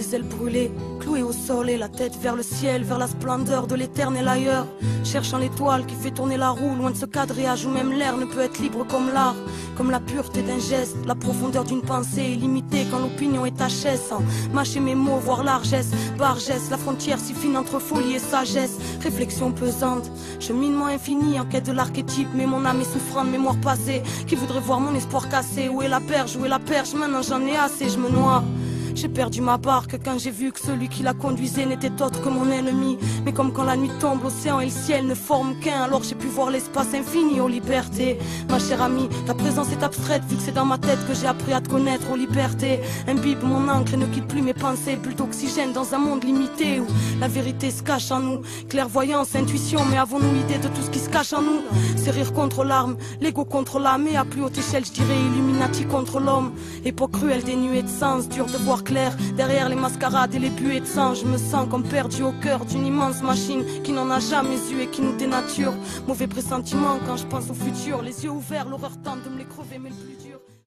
les ailes brûlées, clouées au sol et la tête vers le ciel, vers la splendeur de l'éternel ailleurs. Cherchant l'étoile qui fait tourner la roue, loin de ce quadrillage où même l'air ne peut être libre comme l'art. Comme la pureté d'un geste, la profondeur d'une pensée illimitée quand l'opinion est HS. Mâcher mes mots, voir largesse, bargesse, la frontière si fine entre folie et sagesse. Réflexion pesante, cheminement infini en quête de l'archétype, mais mon âme est souffrante, mémoire passée. Qui voudrait voir mon espoir cassé? Où est la perche? Où est la perche? Maintenant j'en ai assez, je me noie. J'ai perdu ma barque quand j'ai vu que celui qui la conduisait n'était autre que mon ennemi. Mais comme quand la nuit tombe, l'océan et le ciel ne forment qu'un, alors j'ai pu voir l'espace infini aux libertés. Ma chère amie, ta présence est abstraite vu que c'est dans ma tête que j'ai appris à te connaître aux libertés. Imbibe mon encre et ne quitte plus mes pensées, plus d'oxygène dans un monde limité où la vérité se cache en nous. Clairvoyance, intuition, mais avons-nous idée de tout ce qui se cache en nous? C'est rire contre l'arme, l'ego contre l'âme, et à plus haute échelle je dirais Illuminati contre l'homme. Époque cruelle dénuée de sens, dur de voir clair derrière les mascarades et les buées de sang. Je me sens comme perdu au cœur d'une immense machine qui n'en a jamais eu et qui nous dénature. Mauvais pressentiment quand je pense au futur, les yeux ouverts, l'horreur tente de me les crever mais le plus dur